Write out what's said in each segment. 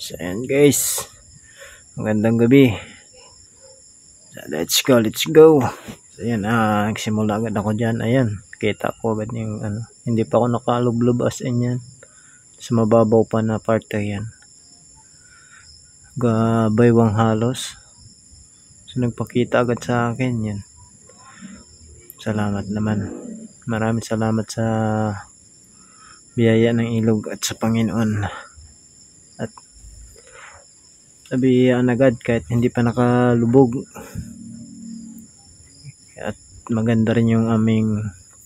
So ayan guys, magandang gabi. So, let's go. So ayan, nagsimula agad ako dyan. Ayan, kita ko agad yung hindi pa ako nakalublob as in yan. Sa mababaw pa na parte yan. Baywang halos. So nagpakita agad sa akin yan. Salamat naman. Maraming salamat sa biyaya ng ilog at sa Panginoon. At sabihan agad kahit hindi pa nakalubog. At maganda rin yung aming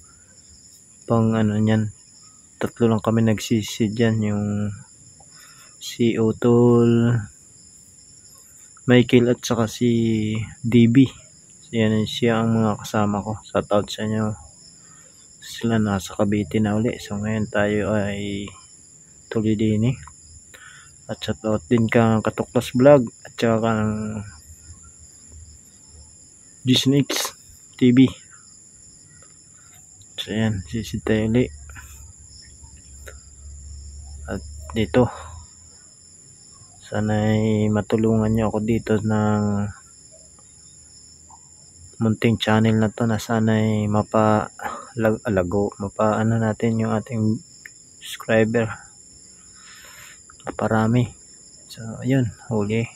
niyan. Tatlo lang kami nagsisi dyan, yung si Otol, Michael at saka si DB. So yan siya ang mga kasama ko. Shout out sa inyo. Sila nasa Cavite na uli. So ngayon tayo ay tuloy din eh. At shout out din kang Katuklas Vlog at saka kang Gsnix TV. So yan, sisi tayo uli. At dito sana'y matulungan nyo ako dito ng munting channel na to na sana'y mapaano natin yung ating subscriber, maparami. So ayun, huli.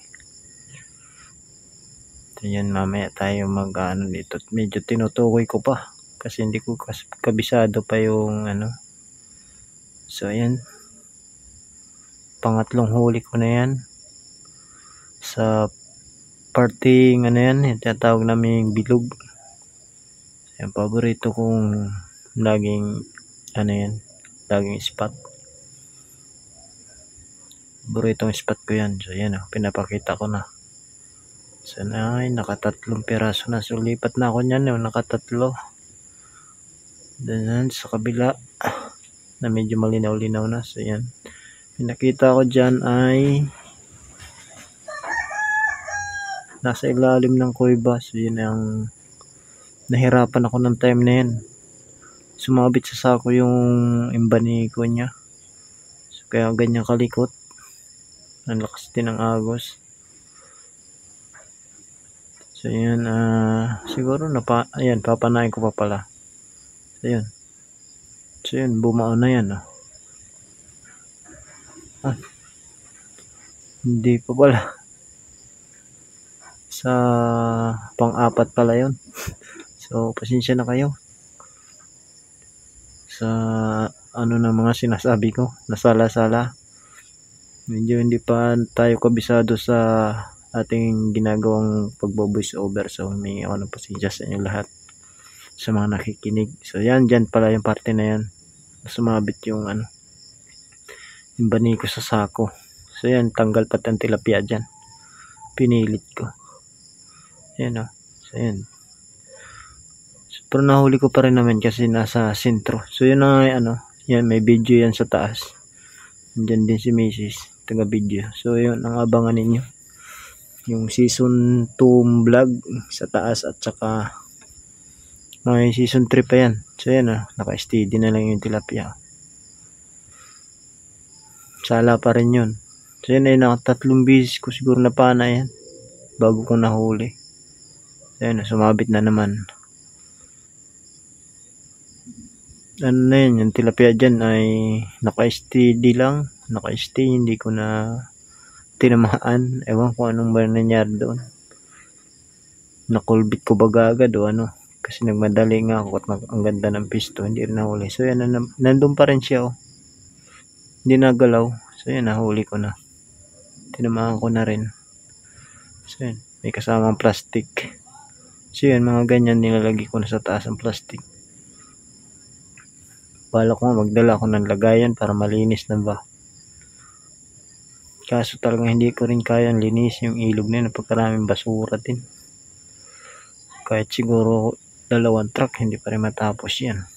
So yan, mamaya tayo dito. Medyo tinutukoy ko pa kasi hindi ko kabisado pa yung So ayan, pangatlong huli ko na yan sa parting yan, tinatawag namin bilog. Yan, paborito kong laging laging spot. Paboritong spot ko yan. So yan, pinapakita ko na. So ay, nakatatlong piraso na. So lipat na ako niyan, nakatatlo. Then sa kabila na medyo malinaw-linaw na. So yan, pinakita ko dyan ay nasa ilalim ng kuiba. So yun ang nahirapan ako ng time na yan. Sumabit sa sako yung imbaniko niya. So kaya ganyan kalikot. Ang lakas din ng agos. So yun, siguro ayan, papanain ko pa pala. So yun. So yun, bumao na yan. Hindi pa pala. Sa pang-apat pala yun. So pasensya na kayo sa na mga sinasabi ko, nasala-sala. Medyo hindi pa tayo kabisado sa ating ginagawang pagbo-voice over. So may ako ng pasensya sa inyo lahat sa mga nakikinig. So yan, dyan pala yung parte na yan. Sumabit yung yung bani ko sa sako. So yan, tanggal pati ang tilapia dyan. Pinilit ko. Yan So yan. So, pero nahuli ko pa rin naman kasi nasa sentro. So yun yan, may video yan sa taas. Diyan din si Mrs. taga video. So yun ang abangan ninyo. Yung season 2 vlog sa taas at saka may season 3 pa yan. So yan naka-steady na lang yung tilapia. Sala pa rin yun. So yan ay nakatatlong beses ko siguro na pana yan bago ko nahuli. So yan, sumabit na naman. Na yun, yung tilapia dyan ay naka-steady lang. Naka-stay, hindi ko na tinamaan. Ewan ko anong ba nangyari doon. Nakulbit ko baga agad kasi nagmadali nga ako at ang ganda ng pisto, hindi rin nahuli. So yan, nandun pa rin siya hindi nagalaw. So yan, nahuli ko na. Tinamaan ko na rin. So yan, may kasamang plastic. So yan, mga ganyan nilalagay ko na sa taas ang plastic. Bala ko magdala ako ng lagayan para malinis na ba. Kaso talagang hindi ko rin kayang linis yung ilog na yun. Napagkaraming basura din. Kahit siguro 2 truck, hindi pa rin matapos yan.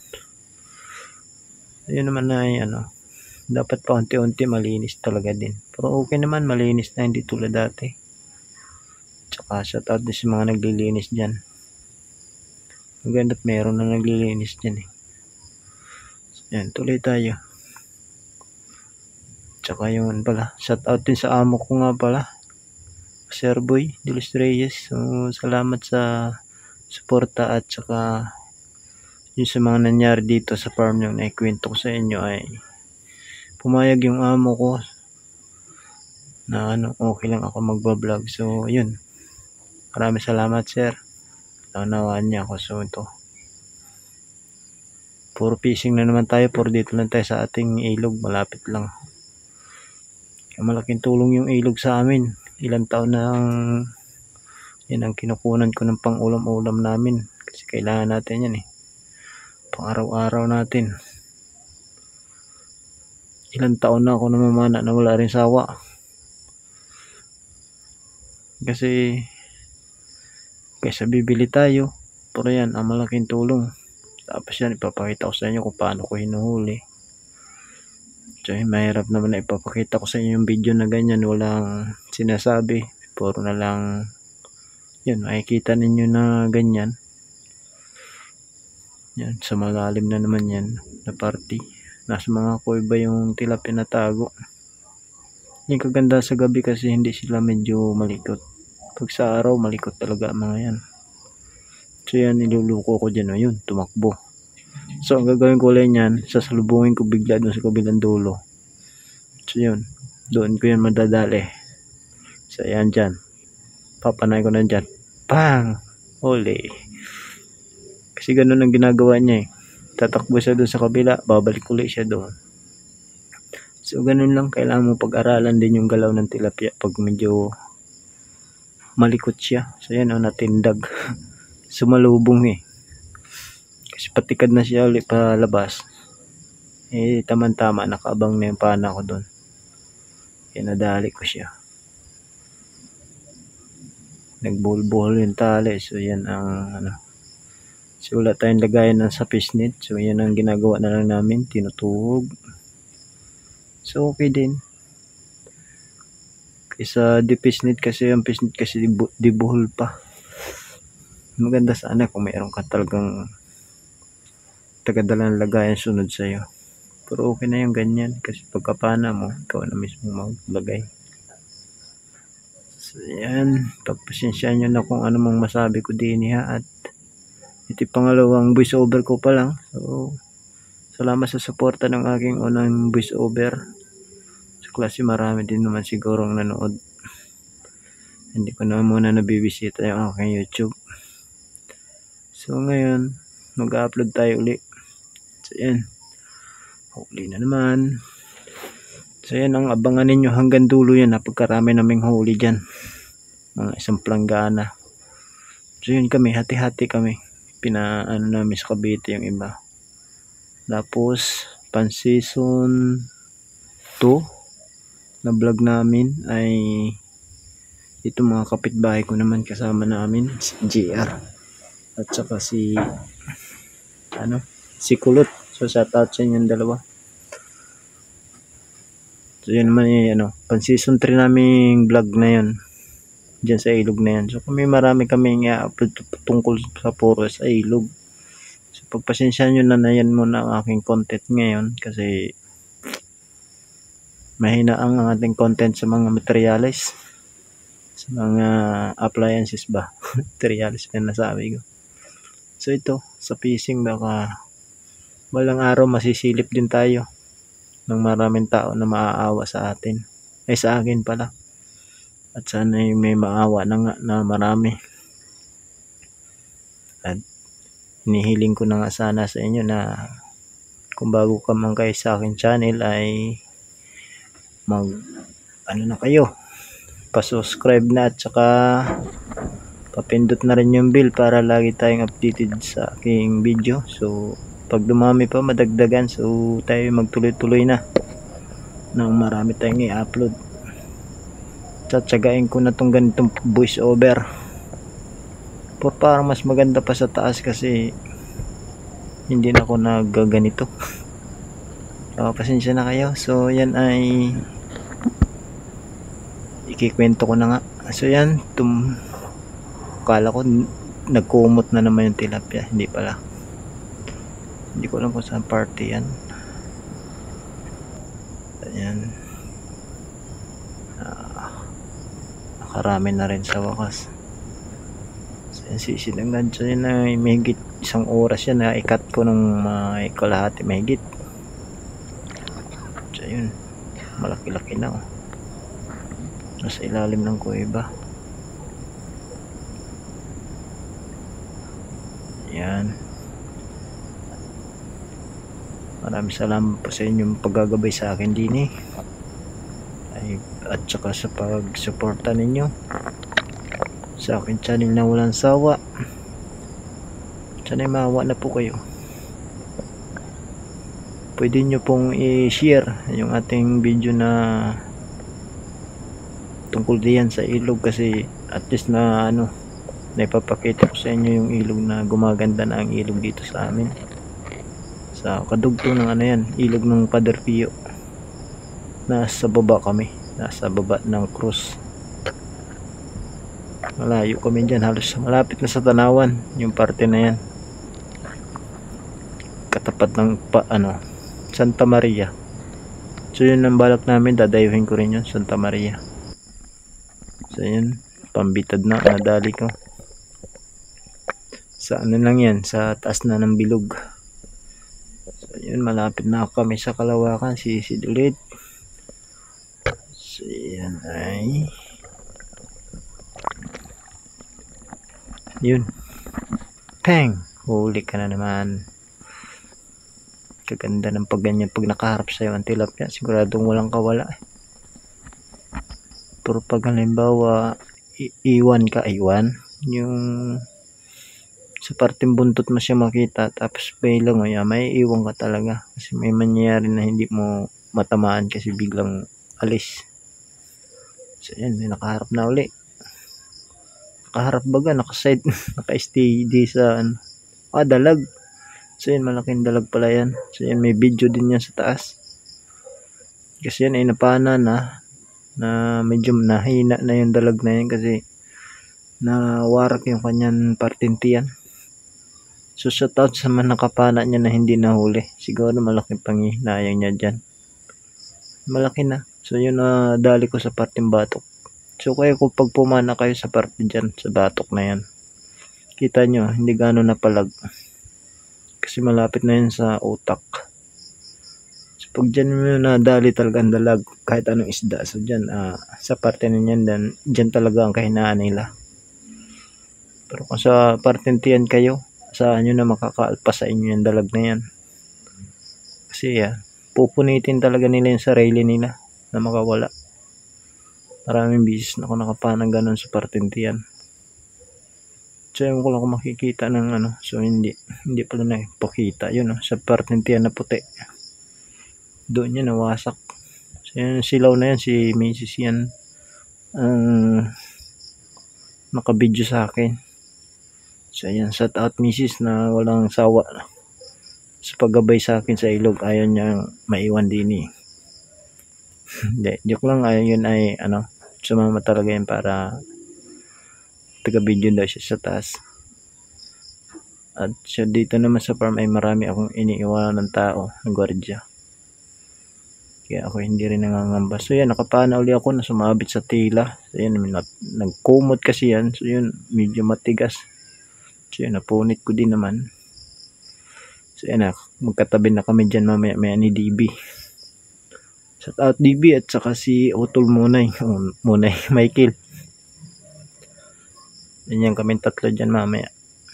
Yun naman ay dapat pa unti-unti malinis talaga din. Pero okay naman, malinis na, hindi tulad dati. Tsaka shout out din sa mga naglilinis dyan. Maganda't meron na naglilinis dyan So, yan, tuloy tayo. Tsaka yun pala, shout out din sa amo ko nga pala, Sir Boy de los Reyes. So salamat sa suporta at saka yung sa mga nangyari dito sa farm yung naikwento ko sa inyo ay pumayag yung amo ko na okay lang ako magbablog. So yun, maraming salamat sir, naunawaan niya ako. So ito, puro fishing na naman tayo, puro dito lang tayo sa ating ilog, malapit lang. Malaking tulong yung ilog sa amin, ilang taon na yan ang kinukunan ko ng pang ulam namin kasi kailangan natin yan pang araw-araw natin. Ilang taon na ako namamana na wala rin sawa kasi kaysa bibili tayo, pero yan ang malaking tulong. Tapos yan, ipapakita ko sa inyo kung paano ko hinuhuli. So mahirap naman na ipapakita ko sa inyo yung video na ganyan, walang sinasabi, puro na lang yan, makikita ninyo na ganyan. Yan, sa malalim na naman yan na party. Nasa mga kuiba yung tilapia na tago. Yung kaganda sa gabi kasi hindi sila medyo malikot. Pag sa araw, malikot talaga mga yan. So yan, niluluko ko dyan. Yun, tumakbo. So ang gagawin ko lang yan, sasalubungin ko bigla doon sa kabilang dulo. So yun, doon ko yan madadali. So yan dyan. Papanay ko na dyan. Bang! Huli. Kasi ganun ang ginagawa niya tatakbo siya doon sa kabila, babalik ulit siya doon. So ganun lang, kailangan mo pag-aralan din yung galaw ng tilapia pag medyo malikot siya. So yan natindag. Sumalubong kasi patikad na siya ulit palabas. Tama-tama, nakaabang na yung pana ko doon. Nadali ko siya. Nagbuhol-buhol yung tali. So yan ang so wala tayong lagayan ng sa fishnet. So yan ang ginagawa na lang namin, tinutuhog. So okay din. Kaysa di fishnet kasi, yung fishnet kasi di buhol pa. Maganda sana kung mayroon ka talagang tagadalang lagayan sunod sa'yo. Pero okay na yung ganyan kasi pagkapana mo, ikaw na mismo maglagay. So yan, pagpasensyaan nyo na kung ano mang masabi ko din at ito pangalawang voice over ko pa lang. So salamat sa suporta ng aking unang voice over. Sa klase marami din naman sigurong nanood. Hindi ko na muna nabibisita yung aking YouTube. So ngayon, mag-upload tayo ulit. So yan, huli na naman. So yan ang abangan ninyo hanggang dulo yan, pagkarami naming huli dyan, mga isang planggana. So yun kami, hati-hati kami, pinaano namin sa Cavite yung iba. Tapos pan season 2 na vlog namin ay ito, mga kapitbahay ko naman kasama namin, si JR at saka si Kulot. So shout out sa inyong dalawa. So yun naman yung pan season 3 naming vlog na yun dyan sa ilog na yan. So marami kaming i-upload tungkol sa puro sa ilog. So pagpasensya nyo na yan muna ang aking content ngayon kasi mahina ang ating content sa mga materials, sa mga appliances ba. Materials na nasabi ko. So ito, sa fishing baka walang araw masisilip din tayo ng maraming tao na maaawa sa atin. Sa akin pala. At sana may maawa na marami. At hinihiling ko na nga sana sa inyo na kung bago ka man kayo sa akin channel ay na kayo, pa-subscribe na at saka papindot na rin yung bell para lagi tayong updated sa aking video. So pag dumami pa, madagdagan, so tayo magtuloy-tuloy na nang marami tayong i-upload. Tsatsagain ko na tong ganitong voice over parang mas maganda pa sa taas kasi hindi na ako nagaganito. Pasensya na kayo. So yan ay ikikwento ko na nga. So yan, kala ko nagkumot na naman yung tilapia, hindi pala. Hindi ko alam kung saan party yan. Ayan. napakarami na rin sa wakas. So yan, sisinagnan siya yun na mahigit 1 oras yan na ikat ko ng kalahati mahigit. So yun, malaki-laki na oh. Nasa ilalim ng kuweba. Yan. Maraming salamat po sa inyong paggagabay sa akin din at saka sa pagsuporta ninyo sa akin channel na walang sawa. Sana'y maawa na po kayo. Pwede nyo pong i-share yung ating video na tungkol diyan sa ilog, kasi at least na naipapakita ko sa inyo yung ilog na gumaganda na ang ilog dito sa amin, sa kadugto ng yan, ilog ng Padre Pio. Nasa baba kami, nasa baba ng krus. Malayo kami dyan, halos malapit na sa Tanawan yung parte na yan, katapat ng Santa Maria. So yun ang balak namin, dadayuhin ko rin yun, Santa Maria. So yun, pambitad na nadali ko sa lang yan, sa taas na ng bilog. So yun, malapit na kami sa Kalawakan, sisid ulit. So yan ay yun, pang, huli ka na naman. Kaganda ng pagganyan pag nakaharap sa'yo ang tilapia, siguradong walang kawala pero pag halimbawa iwan yung sa parteng buntot mo siya makita tapos bailang may iwan ka talaga, kasi may mangyayari na hindi mo matamaan kasi biglang alis. So yan, may nakaharap na uli, nakaharap baga, nakaside naka-steady sa dalag. So yan, malaking dalag pala yan. So yan, may video din yan sa taas, kasi yan ay napana na medyo nahina na yung dalag na yan kasi nawarak yung kanyang partintiyan. So shout out sa mga nakapana niya na hindi nahuli, siguro malaking panghihinayang niya dyan, malaki na. So yun, dali ko sa parting batok. So kaya kung pag pumana kayo sa parte dyan sa batok na yan, kita nyo hindi gano'n napalag kasi malapit na yun sa utak. So pag dyan mo nadali talaga ang dalag kahit anong isda, so dyan sa parte na yan, dyan talaga ang kahinaan nila. Pero kung sa parteng tiyan kayo, saan nyo na makakaalpas sa inyo yung dalag na yan, kasi pupunitin talaga nila yung sarili nila na makawala. Maraming bisis na ako nakapanang ganun sa parteng tiyan. So yun ko lang kung makikita ng so hindi pala nakipakita yun sa parteng tiyan na puti, doon yun nawasak. So yun, silaw na yan, si Mrs. yan nakabidyo sa akin. So ayan, shout out Mrs. na walang sawa sa paggabay sa akin sa ilog, ayaw niyang maiwan din Hindi, joke lang. Yun ay sumama talaga yan para taga-video daw siya sa taas. At siya dito naman sa farm ay marami akong iniiwanan ng tao ng gwardiya, kaya ako hindi rin nangangamba. So yan, nakapana uli ako na sumabit sa tila. So yan, nagkumot kasi yan, so yun medyo matigas. So yun, napunit ko din naman. So yan, magkatabi na kami dyan mamaya ni DB. Shout out DB at saka si Otol Munay Michael. Yan kami tatlo dyan mamaya.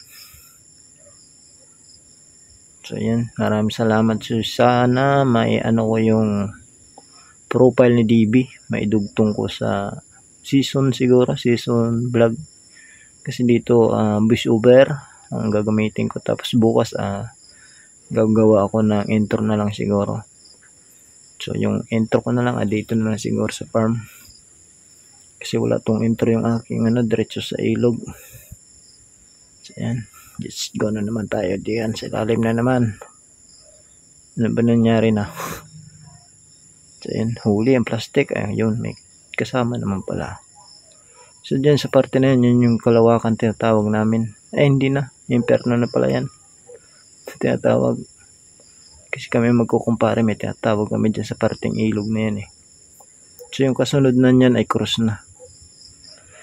So yan, maraming salamat. So sana may ko yung profile ni DB, maidugtong ko sa season vlog, kasi dito voice over ang gagamitin ko. Tapos bukas gagawa ako ng intro na lang siguro. So yung intro ko na lang dito na lang siguro sa farm, kasi wala tong intro yung aking diretso sa ilog. So yan, just go na naman tayo diyan sa ilalim na naman. Ano ba nangyari na? So yan, huli ang plastic. Ayun, may kasama naman pala. So dyan sa parte na yun yung Kalawakan tinatawag namin. Hindi na, Imperno na pala yan tinatawag, kasi kami magkukumpare, may tinatawag kami dyan sa parteng ilog na yan So yung kasunod na yan ay krus na.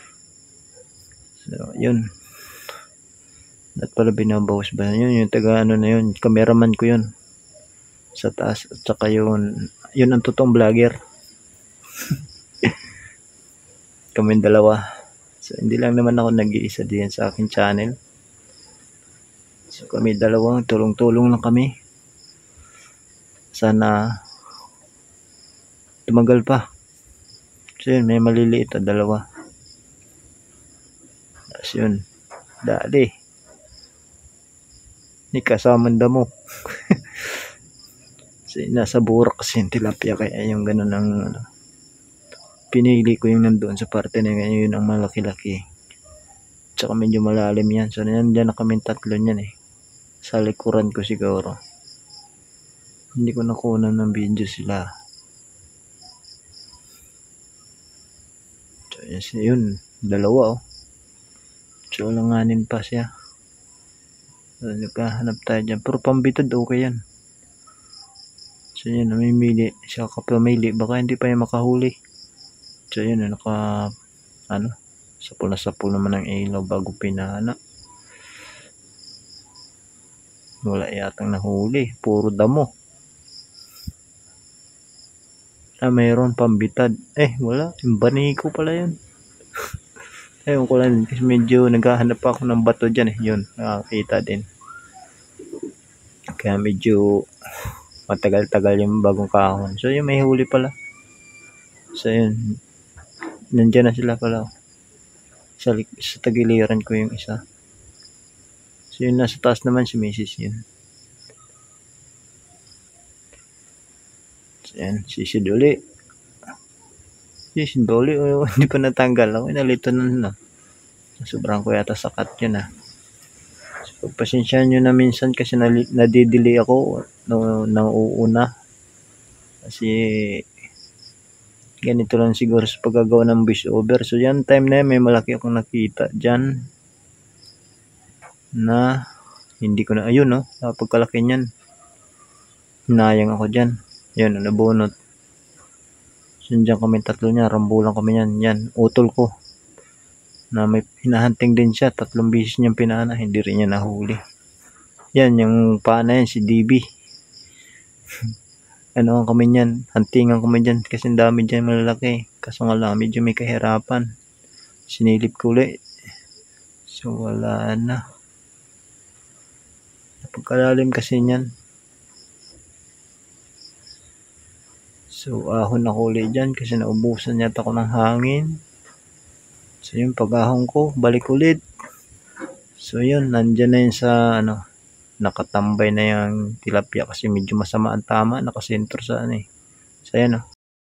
yun. At pala binabawas ba yun? Yung taga ano na yun, cameraman ko yun. Sa taas. At saka yun ang totoong vlogger. Kaming dalawa. So, hindi lang naman ako nag-iisa diyan sa akin channel. So, kami dalawang tulong-tulong lang kami. Sana tumagal pa. So, yun, may maliliit na dalawa. Tapos yun, dali. Ni kasamang damo. So, nasa burak kasi yung tilapia, kaya yung ganun ang pinili ko yung nandoon sa parte na yun ang malaki-laki. Tsaka medyo malalim yan. So, nandiyan na kami tatlo niyan eh. Sa likuran ko siguro. Hindi ko nakunan ng video sila. So, yun, dalawa oh. So, langanin pa siya. So, nagkahanap tayo dyan. Pero pambitad, okay yan. So, yun, namimili. Siya kapamili. Baka hindi pa yung makahuli. So, yun, sapul na sapul naman ang ilaw bago pinana. Wala yatang nahuli. Puro damo. Mayroon pambitad. Wala. Yung baniko pala yun. Ewan ko lang. Kasi medyo naghahanap ako ng bato dyan eh. Yun. Nakakita din. Kaya medyo matagal-tagal yung bagong kahon. So, yung may huli pala. So, yun. Nandiyan na sila pala. Sa tagiliran ko yung isa. So, yun nasa taas naman si Mrs. yun. So, yan. Sisid uli. Hindi pa natanggal. Ako nalito na. Sobrang ko yata sakat yun ah. So, pagpasensyahan nyo na minsan kasi nadidili ako nang uuna. Kasi ganito lang siguro sa paggagawa ng voice over. So, yan time na yan, may malaki akong nakita dyan na hindi ko na, ayun no, napagkalaki niyan. Hinayang ako dyan. Yan, nabunot. So, dyan kami tatlo niya, rambulan kami yan. Yan, utol ko. Na may hinahunting din siya. 3 beses niyang pinana, hindi rin niya nahuli. Yan, yung paana yan, si DB. Ano kami niyan, huntingan kami dyan kasi dami dyan malalaki. Kaso nga lang, medyo may kahirapan. Sinilip ko ulit. So, wala na. Napagkalalim kasi niyan. So, ahon ako ulit dyan kasi naubusan yata ako ng hangin. So, yun, pag-ahon ko, balik ulit. So, yun, nandyan na yun sa, nakatambay na yung tilapia kasi medyo masama ang tama, nakasentro sa So, yan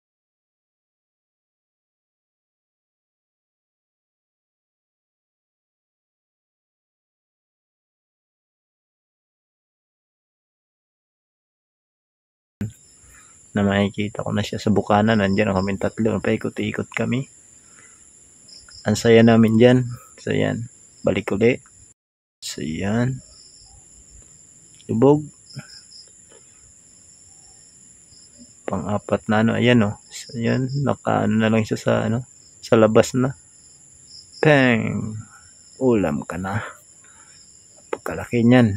na makikita ko na siya sa bukana. Nandiyan kami tatlo, paikot-ikot kami. Ang saya namin dyan. So, yan, balik ulit. So, yan, lubog. Pang-apat na ayan oh. So, yan, nakaano na lang siya sa sa labas na. Pang! Ulam ka na. Pagkalaki niyan.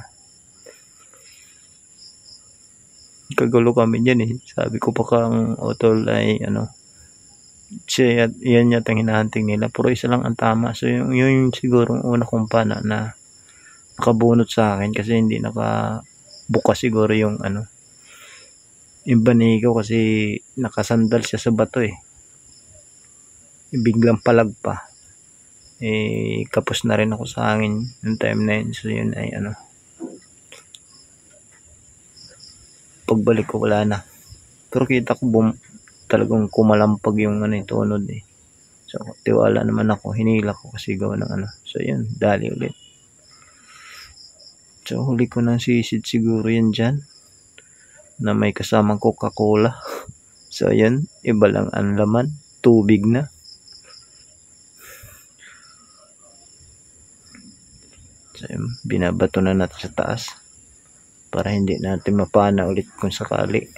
Kagulo kami dyan eh. Sabi ko pa kang utol ay siya, yan yata ang hinahanting nila. Puro isa lang ang tama. So yung siguro una kong pana na nakabunot sa akin kasi hindi nakabukas siguro yung yung banigaw kasi nakasandal siya sa bato eh. Biglang palag pa. Kapos na rin ako sa hangin yung time na yun. So yun ay pagbalik ko wala na. Pero kita ko talagang kumalampag yung tunod eh. So tiwala naman ako, hinila ko kasi gawa ng So yun, dali ulit. So huli ko ng sisid siguro yan dyan na may kasamang Coca-Cola. So yun, iba lang ang laman, tubig na. So yun, binabato na natin sa taas para hindi natin mapana ulit kung sakali.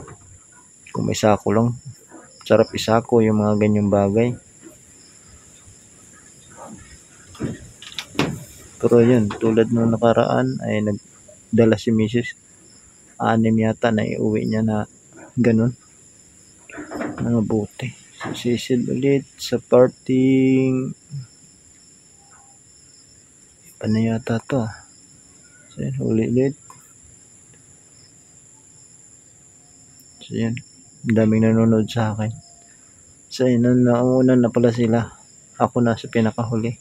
Kung may sako lang, sarap isako yung mga ganyang bagay. Pero yun, tulad nung nakaraan ay nagdala si Mrs. 6 yata na iuwi niya na ganun. Mabuti. Sisid ulit sa parting paano yata to. So yun, ulit. So yun, daming nanonood sa akin. So yun, nauna na pala sila. Ako na sa pinakahuli.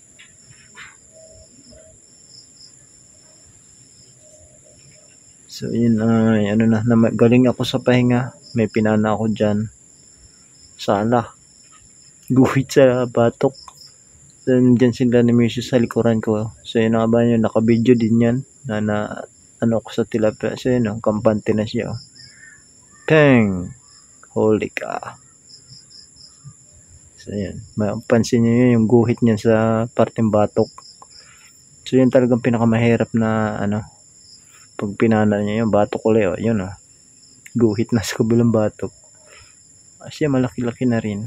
So yun, ano na, galing ako sa pahinga. May pinana ako dyan. Sala. Guhit sa batok. So dyan sila ni Mrs. sa likuran ko. So yun, ba yun, naka-video din yan. Na ano ko sa tilapia. So yun, kampante na siya. Peng! Holy ka. So yun, mapansin nyo yung guhit niya sa parteng batok. So yun talagang pinakamahirap na ano, pag pinana niya yung batok ulit, yun guhit na sa kabilang batok. Kasi malaki-laki na rin.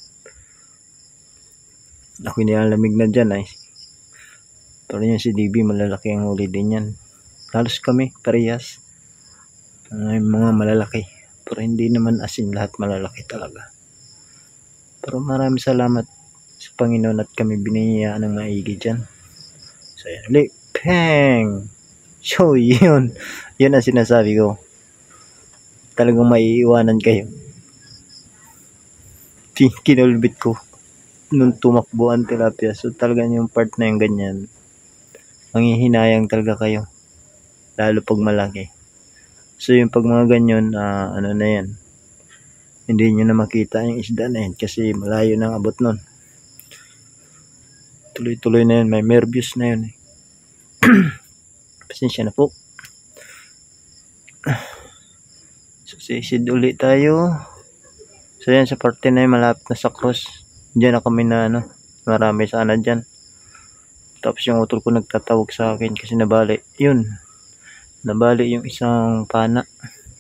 Ako nilalamig na dyan ay. Pero yun si DB, malalaki ang huli din yan. Halos kami, parehas. Mga malalaki. Pero hindi naman asin lahat malalaki talaga. Pero maraming salamat sa Panginoon at kami biniyayaan ng maigi dyan. So yan ulit. Peng! So yun. Yun ang sinasabi ko. Talagang maiiwanan kayo. Kinulbit ko nung tumakbo ang tilapia. So talagang yung part na yung ganyan. Manghihinayang talaga kayo. Lalo pag malaki. So yung pag mga ganyan, ano na yan. Hindi nyo na makita yung isda na yan kasi malayo nang abot nun. Tuloy-tuloy na yun. May nervous na yun. Pasensya na po. So sisid ulit tayo. So yan sa parte na yun, malapit na sa cross. Diyan na kami na ano. Marami sana dyan. Tapos yung utol ko nagtatawag sa akin kasi nabali. Yun. Nabali yung isang pana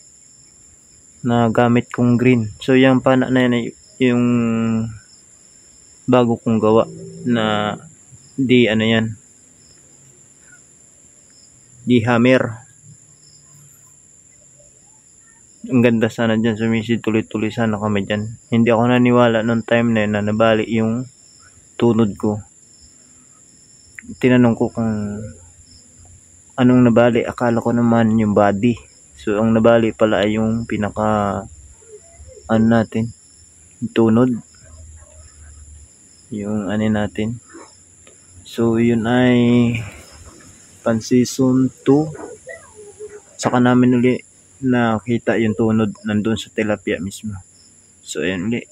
na gamit kong green. So yung pana na yan ay yung bago kong gawa na di ano yan, di hammer. Ang ganda sana dyan, sumisid tuloy-tuloy sana kami dyan. Hindi ako naniwala nung time na yun na nabali yung tunod ko. Tinanong ko kung anong nabali, akala ko naman yung body. So ang nabali pala ay yung pinaka ano natin, yung tunod, yung ano natin. So yun ay pan season 2. Saka namin uli nakita yung tunod nandun sa tilapia mismo. So yun uli.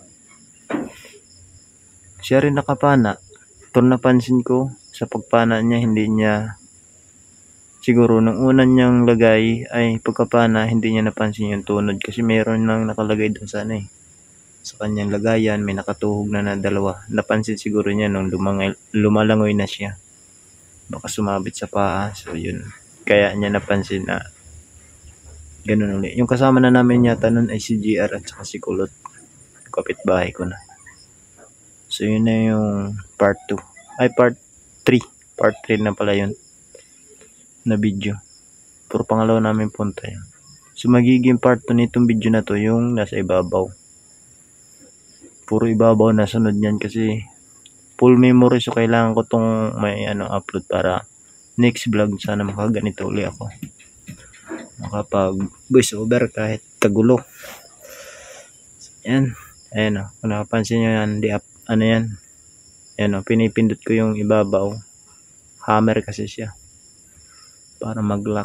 Siya rin nakapana. Ito napansin ko sa pagpana niya, hindi niya siguro nung una niyang lagay ay pagkapana hindi niya napansin yung tunod kasi meron nang nakalagay doon sa ano sa kanyang lagayan, may nakatuhog na dalawa. Napansin siguro niya nung lumalangoy na siya. Baka sumabit sa paa. So yun. Kaya niya napansin na ganun ulit. Yung kasama na namin yata nun ay si GR at saka si Kulot. Kapitbahay ko na. So yun na yung part 2. Ay part 3. Part 3 na pala yun. Na video. Puro pangalawa namin punta yun. So magiging part 2 nitong video na to yung nasa ibabaw. Puro ibabaw na sunod yan kasi full memory. So kailangan ko tong may upload para next vlog sana makaganito ulit ako. Makapag voice over kahit kagulo. Yan. Ayan kung nakapansin nyo yan, ano yan. Ayan pinipindot ko yung ibabaw. Hammer kasi siya. Para mag-lock.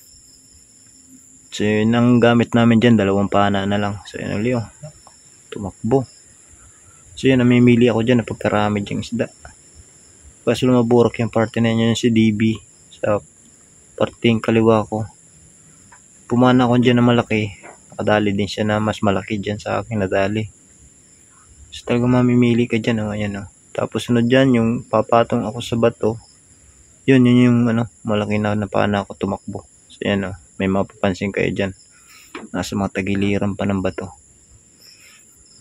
So yun ang gamit namin dyan, 2 pana na lang. So yun ulit tumakbo. So yun, namimili ako dyan na pagkarami dyang isda. Kasi lumaburok yung parte na yun si DB sa parting kaliwa ko. Pumana ako dyan na malaki. Nakadali din siya na mas malaki dyan sa akin nadali. So talaga mamimili ka dyan. Ayan. Tapos sunod dyan yung papatong ako sa bato. Yun yung malaki na napana ako tumakbo. So yan may mapapansin kayo dyan. Nasa mga tagiliran pa ng bato.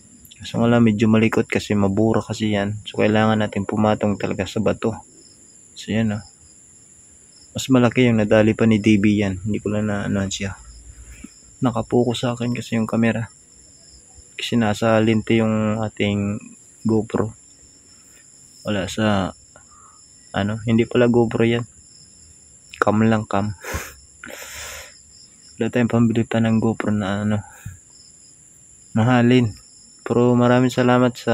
So wala, medyo malikot kasi mabura kasi yan. So kailangan natin pumatong talaga sa bato. So yan oh. Mas malaki yung nadali pa ni DB yan. Hindi ko lang na-anuan siya. Nakapokus sa akin kasi yung camera. Kasi nasa lente yung ating GoPro. Wala sa hindi pala GoPro yan. Cam lang, cam. Wala tayong pambili pa ng GoPro na mahalin. Pero maraming salamat sa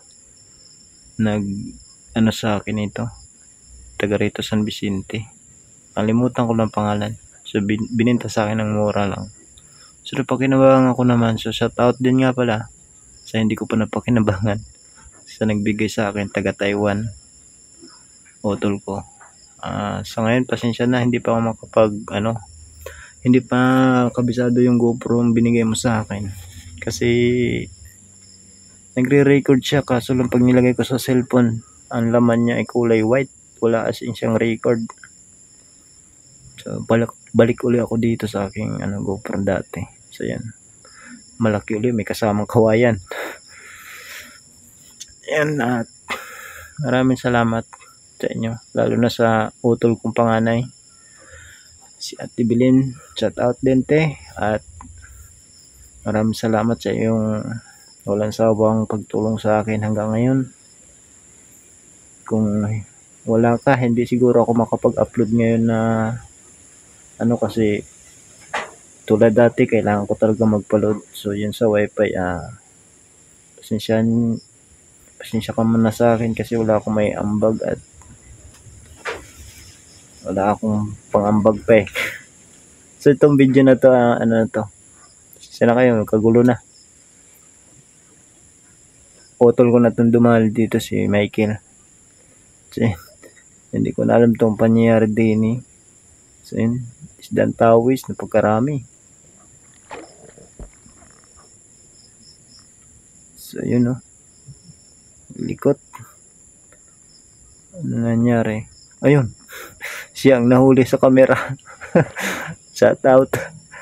sa akin ito. Taga rito San Vicente. Kalimutan ko lang pangalan. So bininta sa akin ng mura lang. So napakinabangan ko naman. So shout out din nga pala sa hindi ko pa napakinabangan. Sa nagbigay sa akin taga Taiwan. Utol ko. Sa ngayon pasensya na hindi pa ako hindi pa kabisado yung GoPro yung binigay mo sa akin. Kasi nagre-record siya kaso lang pag nilagay ko sa cellphone, ang laman niya ay kulay white. Wala as in siyang record. So balik uli ako dito sa aking GoPro dati. So yan. Malaki uli, may kasamang kawayan. Yan at maraming salamat sa inyo. Lalo na sa utol kong panganay. Si Ate Bilin. Shout out din te. At maraming salamat sa iyong walang sawang pagtulong sa akin hanggang ngayon. Kung wala ka, hindi siguro ako makapag-upload ngayon na kasi tulad dati kailangan ko talaga magpa-load. So yun sa wifi pasensya ka muna sa akin kasi wala akong may ambag at wala akong pang-ambag pa eh. So itong video na to sana kayo kagulo na. Utol ko na itong dumahal dito si Michael. So, hindi ko na alam itong pangyayari din eh. So yun, isdang tawis na pagkarami. So yun likot. Ano nangyari? Ayun. Siya ang nahuli sa camera. Shout out.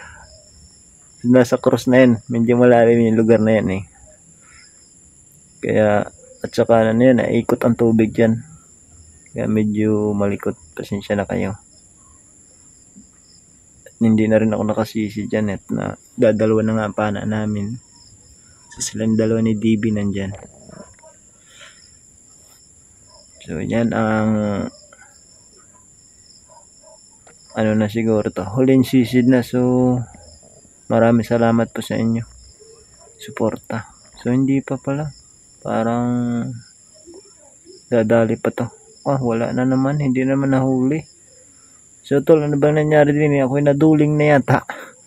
Nasa cross na yan. Medyo malalim yung lugar na yan eh. Kaya at saka ikot ang tubig dyan. Kaya medyo malikot. Pasensya na kayo. At hindi na rin ako nakasisi dyan na dadalawa na nga ang pana namin. So silang dalawa ni DB nandyan. So yan ang na siguro to. Huling sisid na. So maraming salamat po sa inyo. Suporta. So hindi pa pala. Parang dadali pa to. Wala na naman. Hindi naman nahuli. So tol, ano bang nangyari din? Ako'y naduling na yata.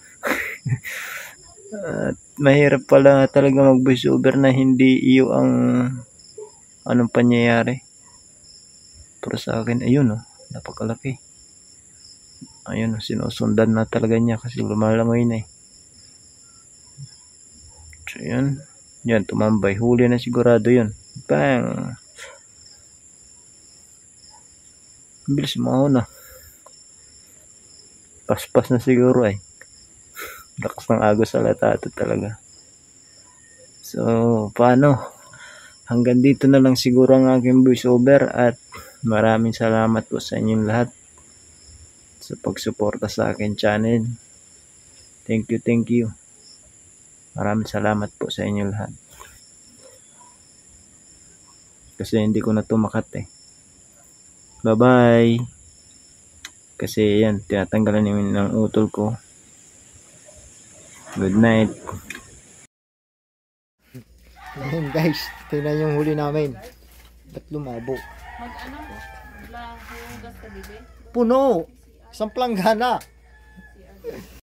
At mahirap pala talaga mag voice over na hindi iyo ang anong pangyayari. Pero sa akin, ayun napakalaki. Ayun sinusundan na talaga niya kasi lumalangoy na eh. So yan tumambay. Huli na sigurado yun. Bang! Bilis mo na. Paspas na siguro eh. Lakas ng agos sa latato talaga. So paano? Hanggang dito na lang siguro ang aking voice over at maraming salamat po sa inyong lahat sa pagsuporta sa akin channel. Thank you. Maraming salamat po sa inyong lahat. Kasi hindi ko na tumakat eh. Bye-bye. Kasi yan, tinatanggalan namin ng utol ko. Good night. Ayan guys, ito na yung huli namin. Ba't lumabo? Maglahugas ka, bibi? Puno! Isang planggana!